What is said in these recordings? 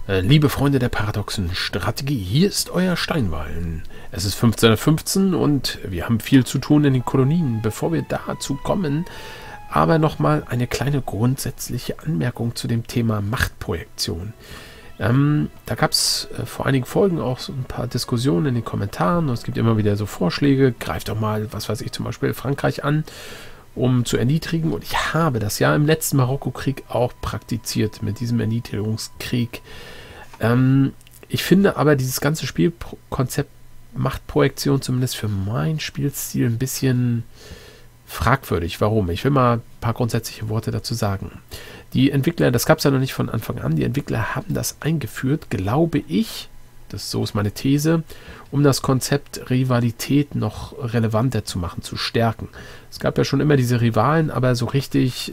Liebe Freunde der paradoxen Strategie, hier ist euer Steinwallen. Es ist 15:15 Uhr und wir haben viel zu tun in den Kolonien. Bevor wir dazu kommen, aber nochmal eine kleine grundsätzliche Anmerkung zu dem Thema Machtprojektion. Da gab es vor einigen Folgen auch so ein paar Diskussionen in den Kommentaren und es gibt immer wieder so Vorschläge, greift doch mal, was weiß ich, zum Beispiel Frankreich an, um zu erniedrigen. Und ich habe das ja im letzten Marokko-Krieg auch praktiziert mit diesem Erniedrigungskrieg. Ich finde aber dieses ganze Spielkonzept Machtprojektion zumindest für meinen Spielstil ein bisschen fragwürdig. Warum? Ich will mal ein paar grundsätzliche Worte dazu sagen. Die Entwickler, das gab es ja noch nicht von Anfang an, die Entwickler haben das eingeführt, glaube ich, so ist meine These, um das Konzept Rivalität noch relevanter zu machen, zu stärken. Es gab ja schon immer diese Rivalen, aber so richtig,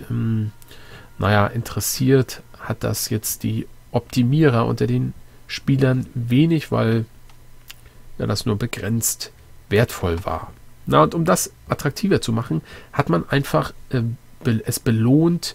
interessiert hat das jetzt die Optimierer unter den Spielern wenig, weil ja das nur begrenzt wertvoll war. Na, und um das attraktiver zu machen, hat man einfach es belohnt,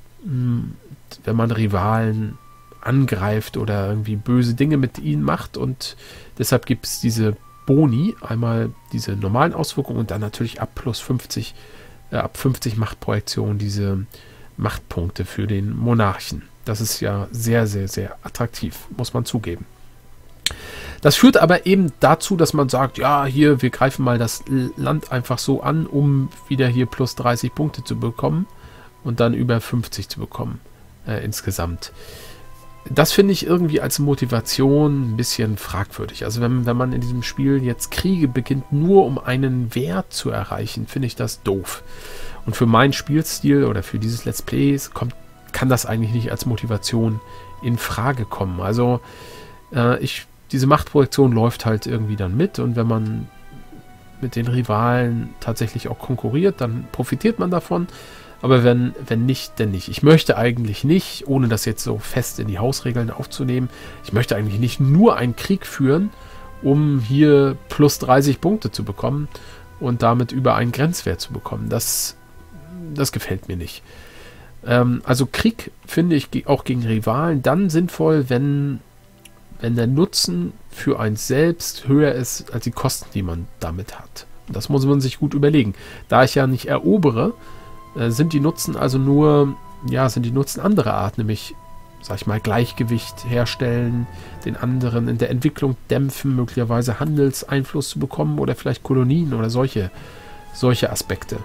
wenn man Rivalen angreift oder irgendwie böse Dinge mit ihnen macht, und deshalb gibt es diese Boni, einmal diese normalen Auswirkungen und dann natürlich ab 50 Machtprojektionen diese Machtpunkte für den Monarchen. Das ist ja sehr, sehr, sehr attraktiv, muss man zugeben. Das führt aber eben dazu, dass man sagt, ja, hier, wir greifen mal das Land einfach so an, um wieder hier plus 30 Punkte zu bekommen und dann über 50 zu bekommen insgesamt. Das finde ich irgendwie als Motivation ein bisschen fragwürdig. Also wenn man in diesem Spiel jetzt Kriege beginnt, nur um einen Wert zu erreichen, finde ich das doof. Und für meinen Spielstil oder für dieses Let's Play kann das eigentlich nicht als Motivation in Frage kommen. Also diese Machtprojektion läuft halt irgendwie dann mit, und wenn man mit den Rivalen tatsächlich auch konkurriert, dann profitiert man davon. Aber wenn nicht, dann nicht. Ich möchte eigentlich nicht, ohne das jetzt so fest in die Hausregeln aufzunehmen, ich möchte eigentlich nicht nur einen Krieg führen, um hier plus 30 Punkte zu bekommen und damit über einen Grenzwert zu bekommen. Das gefällt mir nicht. Also Krieg finde ich auch gegen Rivalen dann sinnvoll, wenn der Nutzen für einen selbst höher ist als die Kosten, die man damit hat. Das muss man sich gut überlegen. Da ich ja nicht erobere, sind die Nutzen also sind die Nutzen anderer Art, nämlich, sag ich mal, Gleichgewicht herstellen, den anderen in der Entwicklung dämpfen, möglicherweise Handelseinfluss zu bekommen oder vielleicht Kolonien oder solche Aspekte.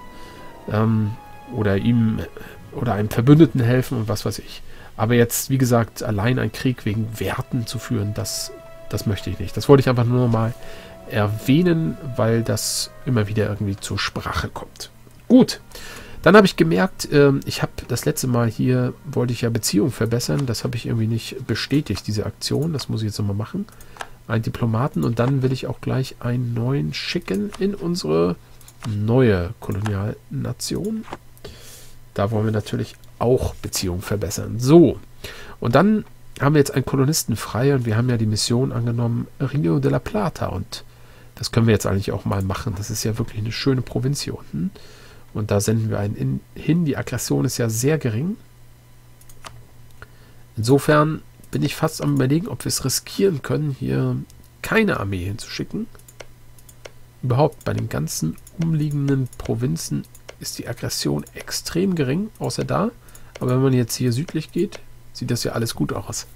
Oder einem Verbündeten helfen und was weiß ich. Aber jetzt, wie gesagt, allein einen Krieg wegen Werten zu führen, das möchte ich nicht. Das wollte ich einfach nur mal erwähnen, weil das immer wieder irgendwie zur Sprache kommt. Gut, dann habe ich gemerkt, ich habe das letzte Mal hier, wollte ich ja Beziehungen verbessern. Das habe ich irgendwie nicht bestätigt, diese Aktion. Das muss ich jetzt nochmal machen. Einen Diplomaten, und dann will ich auch gleich einen neuen schicken in unsere neue Kolonialnation. Da wollen wir natürlich auch Beziehungen verbessern. So, und dann haben wir jetzt einen Kolonisten frei, und wir haben ja die Mission angenommen, Rio de la Plata, und das können wir jetzt eigentlich auch mal machen. Das ist ja wirklich eine schöne Provinz hier unten, und da senden wir einen hin. Die Aggression ist ja sehr gering. Insofern bin ich fast am Überlegen, ob wir es riskieren können, hier keine Armee hinzuschicken. Überhaupt bei den ganzen umliegenden Provinzen ist die Aggression extrem gering, außer da. Aber wenn man jetzt hier südlich geht, sieht das ja alles gut aus.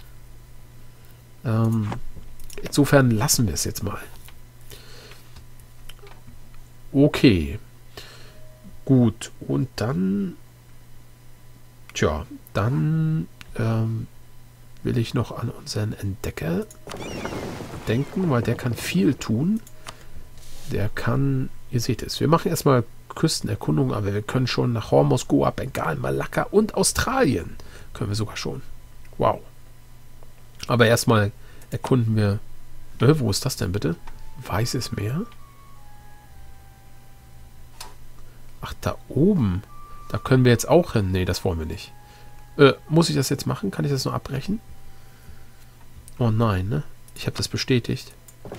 Insofern lassen wir es jetzt mal. Okay. Gut. Und dann will ich noch an unseren Entdecker denken, weil der kann viel tun. Der kann, ihr seht es, wir machen erstmal Küstenerkundung, aber wir können schon nach Hormuz, Goa, Bengal, Malakka und Australien. Können wir sogar schon. Wow. Aber erstmal erkunden wir. Wo ist das denn bitte? Weißes Meer? Ach, da oben. Da können wir jetzt auch hin. Nee, das wollen wir nicht. Muss ich das jetzt machen? Kann ich das nur abbrechen? Oh nein, ne? Ich habe das bestätigt.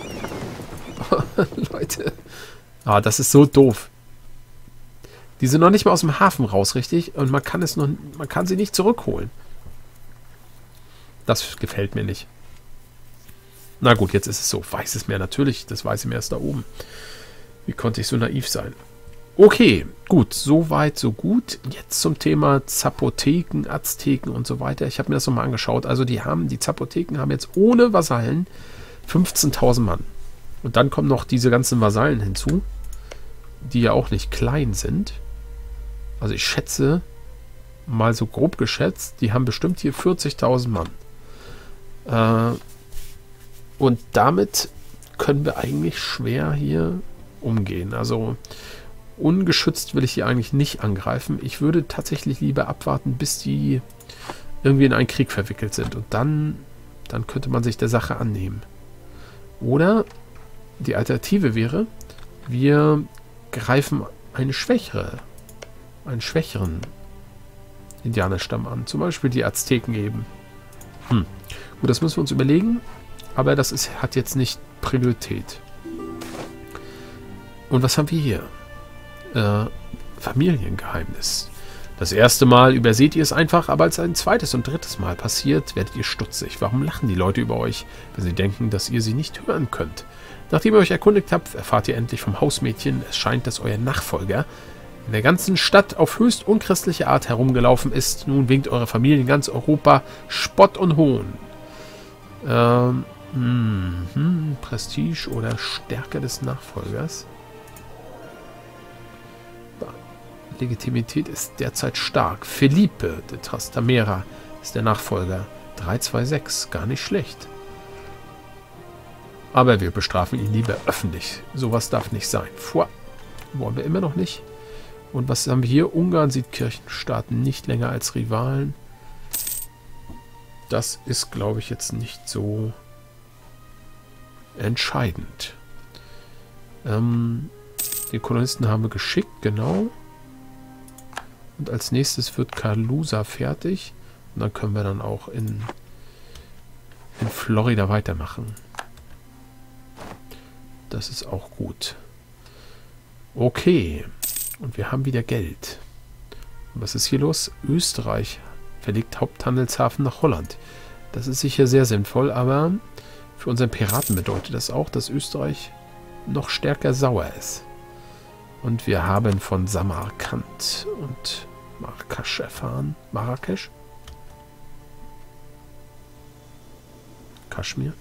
Leute. Ah, das ist so doof. Die sind noch nicht mal aus dem Hafen raus, richtig? Und man kann sie nicht zurückholen. Das gefällt mir nicht. Na gut, jetzt ist es so. Weißes Meer natürlich. Das Weiße Meer ist da oben. Wie konnte ich so naiv sein? Okay, gut. So weit, so gut. Jetzt zum Thema Zapotheken, Azteken und so weiter. Ich habe mir das nochmal angeschaut. Also die Zapotheken haben jetzt ohne Vasallen 15.000 Mann. Und dann kommen noch diese ganzen Vasallen hinzu, die ja auch nicht klein sind. Also ich schätze, mal so grob geschätzt, die haben bestimmt hier 40.000 Mann. Und damit können wir eigentlich schwer hier umgehen. Also ungeschützt will ich hier eigentlich nicht angreifen. Ich würde tatsächlich lieber abwarten, bis die irgendwie in einen Krieg verwickelt sind. Und dann könnte man sich der Sache annehmen. Oder die Alternative wäre, wir greifen einen schwächeren Indianerstamm an. Zum Beispiel die Azteken eben. Gut, das müssen wir uns überlegen. Aber das hat jetzt nicht Priorität. Und was haben wir hier? Familiengeheimnis. Das erste Mal überseht ihr es einfach, aber als ein zweites und drittes Mal passiert, werdet ihr stutzig. Warum lachen die Leute über euch, wenn sie denken, dass ihr sie nicht hören könnt? Nachdem ihr euch erkundigt habt, erfahrt ihr endlich vom Hausmädchen, es scheint, dass euer Nachfolger in der ganzen Stadt auf höchst unchristliche Art herumgelaufen ist. Nun winkt eure Familie in ganz Europa Spott und Hohn. Prestige oder Stärke des Nachfolgers. Legitimität ist derzeit stark. Felipe de Trastamera ist der Nachfolger. 326, gar nicht schlecht. Aber wir bestrafen ihn lieber öffentlich. Sowas darf nicht sein. Wollen wir immer noch nicht. Und was haben wir hier? Ungarn sieht Kirchenstaaten nicht länger als Rivalen. Das ist, glaube ich, jetzt nicht so entscheidend. Die Kolonisten haben wir geschickt, genau. Und als nächstes wird Kalusa fertig. Und dann können wir dann auch in Florida weitermachen. Das ist auch gut. Okay. Und wir haben wieder Geld. Und was ist hier los? Österreich verlegt Haupthandelshafen nach Holland. Das ist sicher sehr sinnvoll, aber für unseren Piraten bedeutet das auch, dass Österreich noch stärker sauer ist. Und wir haben von Samarkand und Marrakesch erfahren. Marrakesch? Kaschmir?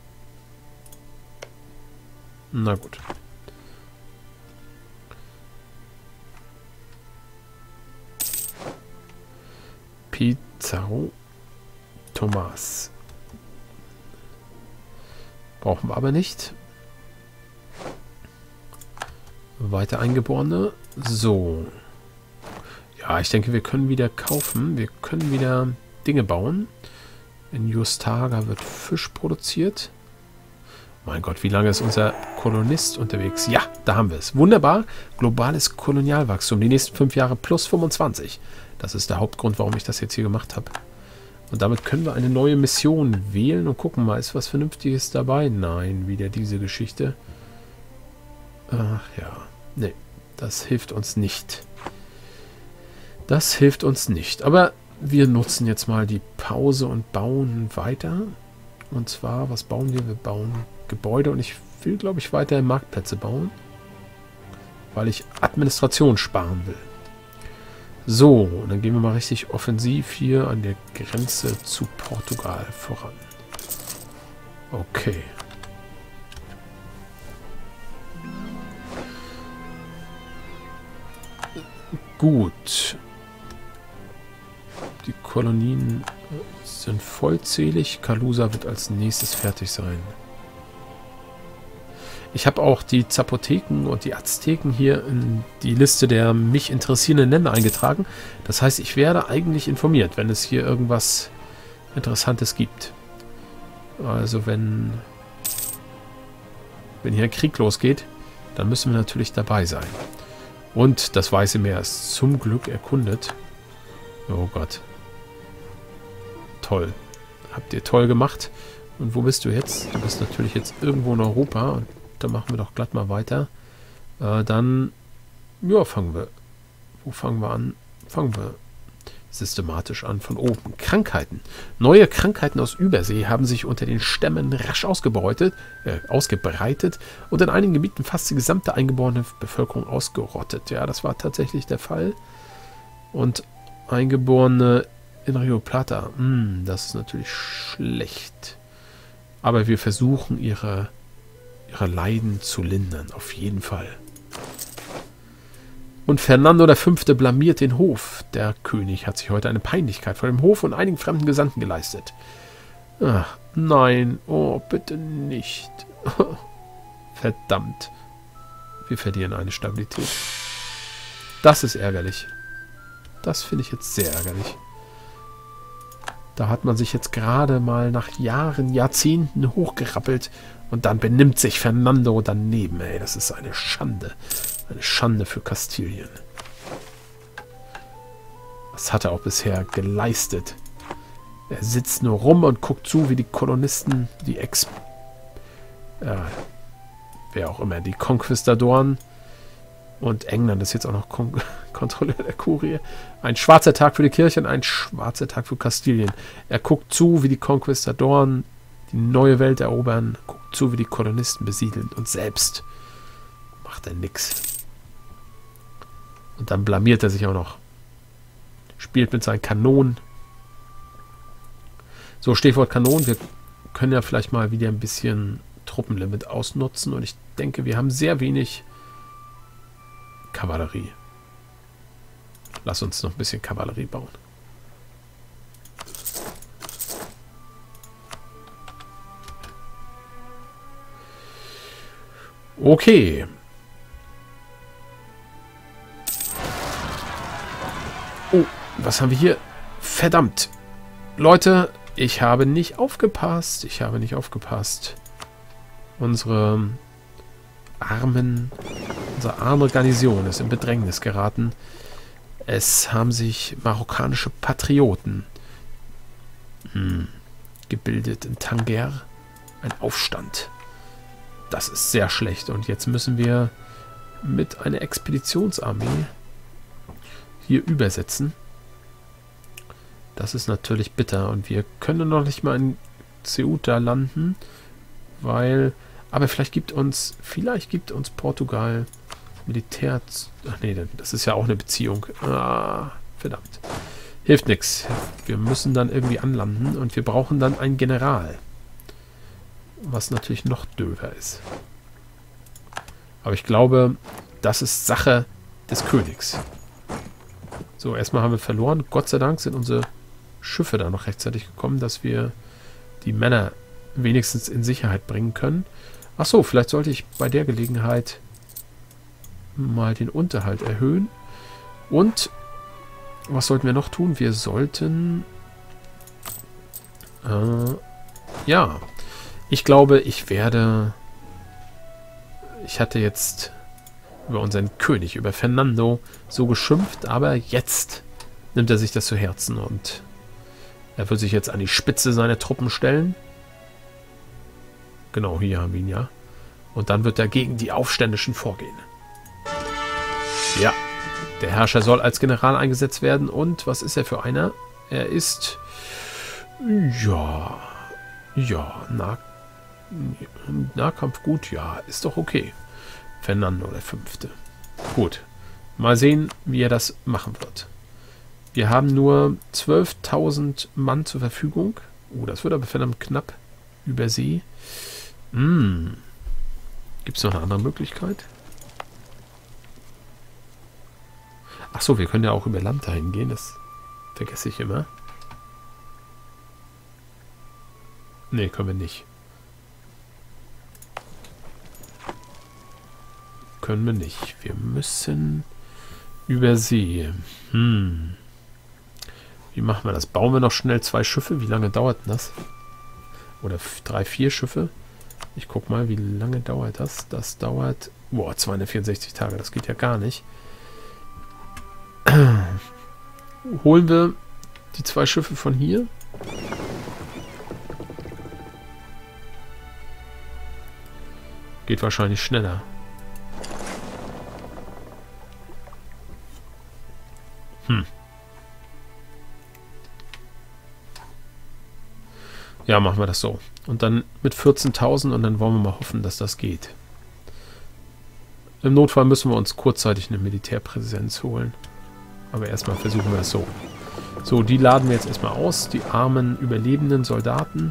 Na gut. Pizarro Thomas. Brauchen wir aber nicht. Weiter Eingeborene. So. Ja, ich denke, wir können wieder kaufen. Wir können wieder Dinge bauen. In Justaga wird Fisch produziert. Mein Gott, wie lange ist unser Kolonist unterwegs? Ja, da haben wir es. Wunderbar. Globales Kolonialwachstum. Die nächsten 5 Jahre plus 25. Das ist der Hauptgrund, warum ich das jetzt hier gemacht habe. Und damit können wir eine neue Mission wählen und gucken mal, ist was Vernünftiges dabei? Nein, wieder diese Geschichte. Ach ja, nee, das hilft uns nicht. Das hilft uns nicht. Aber wir nutzen jetzt mal die Pause und bauen weiter. Und zwar, was bauen wir? Wir bauen Gebäude und ich will, glaube ich, weiter Marktplätze bauen. Weil ich Administration sparen will. So, und dann gehen wir mal richtig offensiv hier an der Grenze zu Portugal voran. Okay. Gut. Die Kolonien sind vollzählig. Kalusa wird als nächstes fertig sein. Ich habe auch die Zapotheken und die Azteken hier in die Liste der mich interessierenden Länder eingetragen. Das heißt, ich werde eigentlich informiert, wenn es hier irgendwas Interessantes gibt. Also wenn hier ein Krieg losgeht, dann müssen wir natürlich dabei sein. Und das Weiße Meer ist zum Glück erkundet. Oh Gott. Toll. Habt ihr toll gemacht. Und wo bist du jetzt? Du bist natürlich jetzt irgendwo in Europa. Und da machen wir doch glatt mal weiter. Dann, ja, fangen wir. Wo fangen wir an? Fangen wir systematisch an von oben. Krankheiten. Neue Krankheiten aus Übersee haben sich unter den Stämmen rasch ausgebreitet und in einigen Gebieten fast die gesamte eingeborene Bevölkerung ausgerottet. Ja, das war tatsächlich der Fall. Und Eingeborene in Rio Plata, das ist natürlich schlecht. Aber wir versuchen, ihre Leiden zu lindern, auf jeden Fall. Und Fernando V. blamiert den Hof. Der König hat sich heute eine Peinlichkeit vor dem Hof und einigen fremden Gesandten geleistet. Ach, nein, oh, bitte nicht. Verdammt. Wir verlieren eine Stabilität. Das ist ärgerlich. Das finde ich jetzt sehr ärgerlich. Da hat man sich jetzt gerade mal nach Jahren, Jahrzehnten hochgerappelt und dann benimmt sich Fernando daneben. Ey, das ist eine Schande. Eine Schande für Kastilien. Was hat er auch bisher geleistet? Er sitzt nur rum und guckt zu, wie die Kolonisten, wer auch immer, die Konquistadoren und England ist jetzt auch noch Kontrolleur der Kurie. Ein schwarzer Tag für die Kirche und ein schwarzer Tag für Kastilien. Er guckt zu, wie die Konquistadoren die neue Welt erobern, guckt zu, wie die Kolonisten besiedeln und selbst macht er nix. Und dann blamiert er sich auch noch. Spielt mit seinen Kanonen. So, Stichwort Kanonen. Wir können ja vielleicht mal wieder ein bisschen Truppenlimit ausnutzen. Und ich denke, wir haben sehr wenig Kavallerie. Lass uns noch ein bisschen Kavallerie bauen. Okay. Oh, was haben wir hier? Verdammt. Leute, ich habe nicht aufgepasst. Unsere arme Garnison ist in Bedrängnis geraten. Es haben sich marokkanische Patrioten gebildet in Tanger. Ein Aufstand. Das ist sehr schlecht. Und jetzt müssen wir mit einer Expeditionsarmee hier übersetzen. Das ist natürlich bitter. Und wir können noch nicht mal in Ceuta landen, weil... Aber vielleicht gibt uns Portugal Militär... Ach nee, das ist ja auch eine Beziehung. Ah, verdammt. Hilft nichts. Wir müssen dann irgendwie anlanden und wir brauchen dann einen General. Was natürlich noch döver ist. Aber ich glaube, das ist Sache des Königs. So, erstmal haben wir verloren. Gott sei Dank sind unsere Schiffe da noch rechtzeitig gekommen, dass wir die Männer wenigstens in Sicherheit bringen können. Ach so, vielleicht sollte ich bei der Gelegenheit mal den Unterhalt erhöhen. Und was sollten wir noch tun? Wir sollten... ja... Ich glaube, ich hatte jetzt über unseren König, über Fernando, so geschimpft, aber jetzt nimmt er sich das zu Herzen und er wird sich jetzt an die Spitze seiner Truppen stellen. Genau, hier haben wir ihn ja. Und dann wird er gegen die Aufständischen vorgehen. Ja, der Herrscher soll als General eingesetzt werden. Und was ist er für einer? Er ist... Ja, Nahkampf gut, ja, ist doch okay. Fernando V. Gut, mal sehen, wie er das machen wird. Wir haben nur 12.000 Mann zur Verfügung. Oh, das wird aber verdammt knapp. Über See. Gibt es noch eine andere Möglichkeit? Ach so, wir können ja auch über Land dahin gehen. Das vergesse ich immer. Nee, können wir nicht. Können wir nicht. Wir müssen über See. Wie machen wir das? Bauen wir noch schnell 2 Schiffe? Wie lange dauert das? Oder 3, 4 Schiffe? Ich guck mal, wie lange dauert das? Das dauert... Boah, 264 Tage. Das geht ja gar nicht. Holen wir die 2 Schiffe von hier? Geht wahrscheinlich schneller. Ja, machen wir das so. Und dann mit 14.000 und dann wollen wir mal hoffen, dass das geht. Im Notfall müssen wir uns kurzzeitig eine Militärpräsenz holen. Aber erstmal versuchen wir es so. So, die laden wir jetzt erstmal aus. Die armen, überlebenden Soldaten.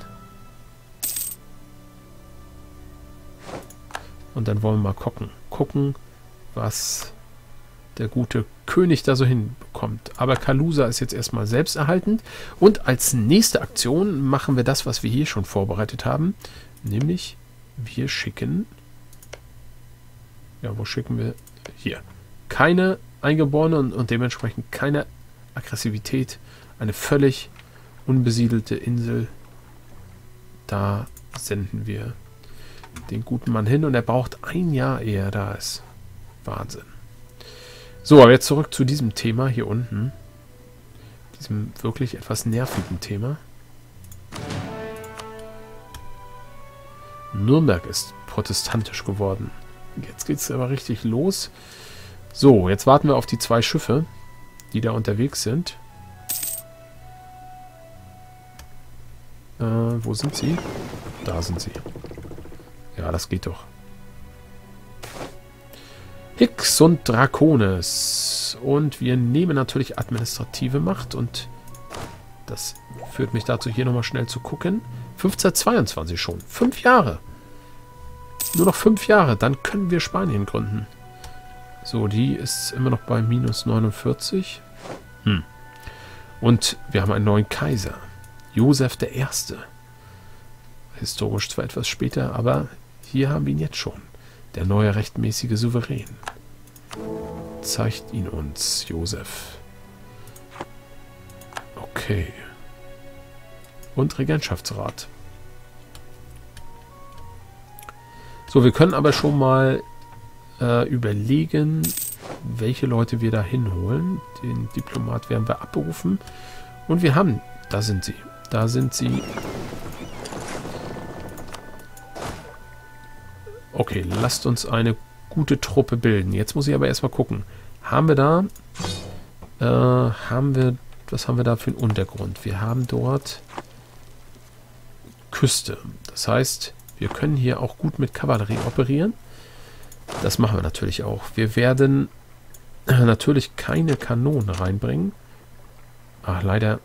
Und dann wollen wir mal gucken, was der gute König da so hinbekommt. Aber Kalusa ist jetzt erstmal selbsterhaltend. Und als nächste Aktion machen wir das, was wir hier schon vorbereitet haben. Nämlich, wir schicken... Ja, wo schicken wir? Hier. Keine Eingeborenen und dementsprechend keine Aggressivität. Eine völlig unbesiedelte Insel. Da senden wir den guten Mann hin und er braucht ein Jahr, ehe er da ist. Wahnsinn. So, aber jetzt zurück zu diesem Thema hier unten. Diesem wirklich etwas nervigen Thema. Nürnberg ist protestantisch geworden. Jetzt geht es aber richtig los. So, jetzt warten wir auf die 2 Schiffe, die da unterwegs sind. Wo sind sie? Da sind sie. Ja, das geht doch. Hicks und Draconis. Und wir nehmen natürlich administrative Macht. Und das führt mich dazu, hier nochmal schnell zu gucken. 1522 schon. 5 Jahre. Nur noch 5 Jahre. Dann können wir Spanien gründen. So, die ist immer noch bei minus 49. Und wir haben einen neuen Kaiser. Josef I. Historisch zwar etwas später, aber hier haben wir ihn jetzt schon. Der neue rechtmäßige Souverän. Zeigt ihn uns, Josef. Okay. Und Regentschaftsrat. So, wir können aber schon mal überlegen, welche Leute wir da hinholen. Den Diplomat werden wir abberufen. Und wir haben, da sind sie. Da sind sie. Okay, lasst uns eine gute Truppe bilden. Jetzt muss ich aber erstmal gucken. Haben wir da, was haben wir da für einen Untergrund? Wir haben dort Küste. Das heißt, wir können hier auch gut mit Kavallerie operieren. Das machen wir natürlich auch. Wir werden natürlich keine Kanonen reinbringen. Ach, leider.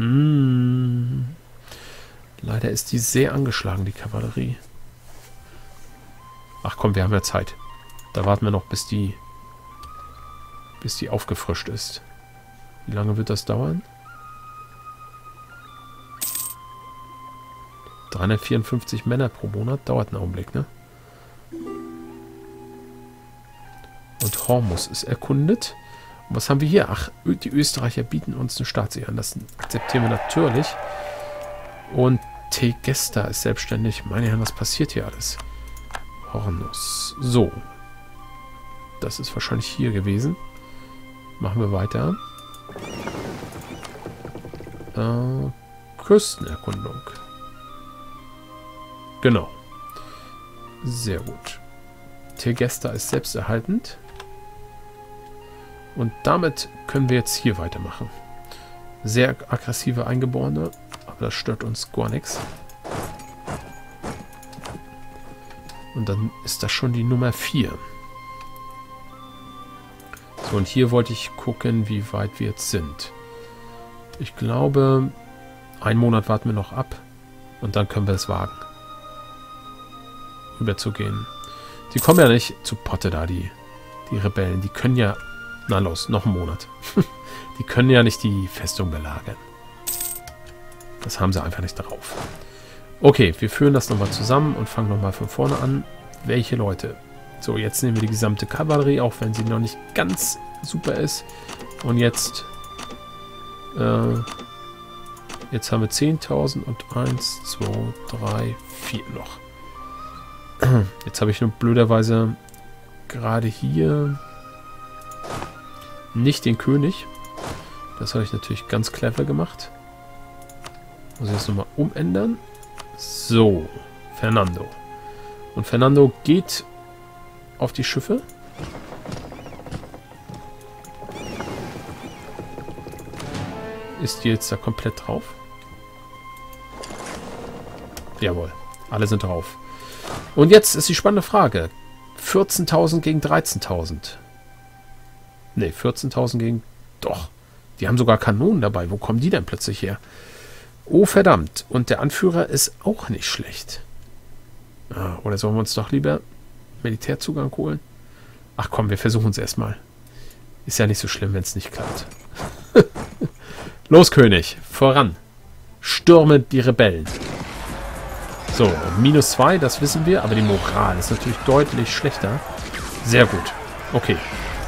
Leider ist die sehr angeschlagen, die Kavallerie. Ach komm, wir haben ja Zeit. Da warten wir noch, bis die aufgefrischt ist. Wie lange wird das dauern? 354 Männer pro Monat. Dauert einen Augenblick, ne? Und Hormus ist erkundet. Und was haben wir hier? Ach, die Österreicher bieten uns eine Staatssicherheit an. Das akzeptieren wir natürlich. Und Tegesta ist selbstständig. Meine Herren, was passiert hier alles? Hornus. So. Das ist wahrscheinlich hier gewesen. Machen wir weiter. Küstenerkundung. Genau. Sehr gut. Tegesta ist selbsterhaltend. Und damit können wir jetzt hier weitermachen. Sehr aggressive Eingeborene, aber das stört uns gar nichts. Und dann ist das schon die Nummer 4. So, und hier wollte ich gucken, wie weit wir jetzt sind. Ich glaube, einen Monat warten wir noch ab. Und dann können wir es wagen, rüberzugehen. Die kommen ja nicht zu Potte da, die Rebellen. Die können ja... Na los, noch einen Monat. Die können ja nicht die Festung belagern. Das haben sie einfach nicht drauf. Okay, wir führen das nochmal zusammen und fangen nochmal von vorne an. Welche Leute? So, jetzt nehmen wir die gesamte Kavallerie, auch wenn sie noch nicht ganz super ist. Und jetzt... jetzt haben wir 10.000 und 1, 2, 3, 4 noch. Jetzt habe ich nur blöderweise gerade hier nicht den König. Das habe ich natürlich ganz clever gemacht. Muss ich das nochmal umändern. So, Fernando. Und Fernando geht auf die Schiffe. Ist die jetzt da komplett drauf? Jawohl, alle sind drauf. Und jetzt ist die spannende Frage. 14.000 gegen 13.000. Ne, 14.000 gegen... Doch, die haben sogar Kanonen dabei. Wo kommen die denn plötzlich her? Oh, verdammt. Und der Anführer ist auch nicht schlecht. Ah, oder sollen wir uns doch lieber Militärzugang holen? Ach komm, wir versuchen es erstmal. Ist ja nicht so schlimm, wenn es nicht klappt. Los, König, voran. Stürme die Rebellen. So, -2, das wissen wir, aber die Moral ist natürlich deutlich schlechter. Sehr gut. Okay.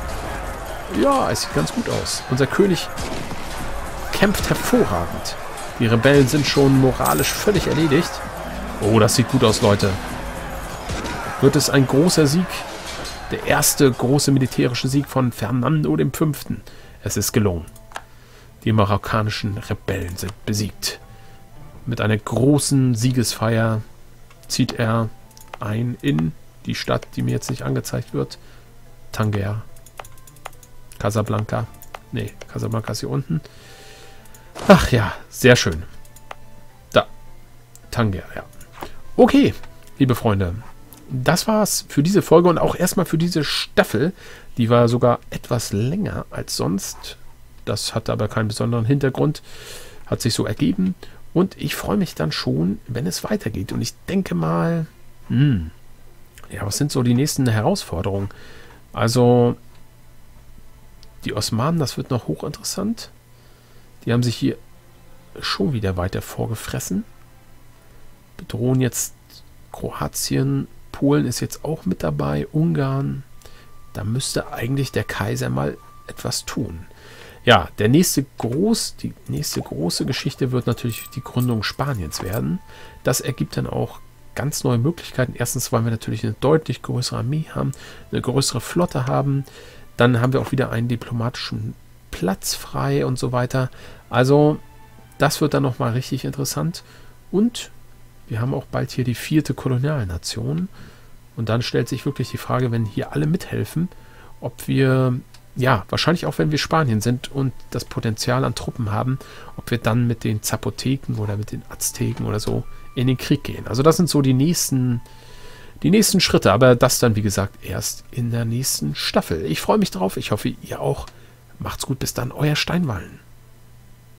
Ja, es sieht ganz gut aus. Unser König kämpft hervorragend. Die Rebellen sind schon moralisch völlig erledigt. Oh, das sieht gut aus, Leute. Wird es ein großer Sieg? Der erste große militärische Sieg von Fernando V. Es ist gelungen. Die marokkanischen Rebellen sind besiegt. Mit einer großen Siegesfeier zieht er ein in die Stadt, die mir jetzt nicht angezeigt wird. Tanger. Casablanca. Ne, Casablanca ist hier unten. Ach ja, sehr schön. Da. Tanger, ja. Okay, liebe Freunde. Das war's für diese Folge und auch erstmal für diese Staffel. Die war sogar etwas länger als sonst. Das hatte aber keinen besonderen Hintergrund. Hat sich so ergeben. Und ich freue mich dann schon, wenn es weitergeht. Und ich denke mal, ja, was sind so die nächsten Herausforderungen? Also, die Osmanen, das wird noch hochinteressant. Die haben sich hier schon wieder weiter vorgefressen. Bedrohen jetzt Kroatien. Polen ist jetzt auch mit dabei. Ungarn. Da müsste eigentlich der Kaiser mal etwas tun. Ja, die nächste große Geschichte wird natürlich die Gründung Spaniens werden. Das ergibt dann auch ganz neue Möglichkeiten. Erstens, weil wir natürlich eine deutlich größere Armee haben, eine größere Flotte haben. Dann haben wir auch wieder einen diplomatischen Platz frei und so weiter. Also, das wird dann nochmal richtig interessant. Und wir haben auch bald hier die 4. Kolonialnation. Und dann stellt sich wirklich die Frage, wenn hier alle mithelfen, ob wir... Ja, wahrscheinlich auch, wenn wir Spanien sind und das Potenzial an Truppen haben, ob wir dann mit den Zapoteken oder mit den Azteken oder so in den Krieg gehen. Also das sind so die nächsten Schritte, aber das dann, wie gesagt, erst in der nächsten Staffel. Ich freue mich drauf, ich hoffe, ihr auch. Macht's gut, bis dann, euer Steinwallen.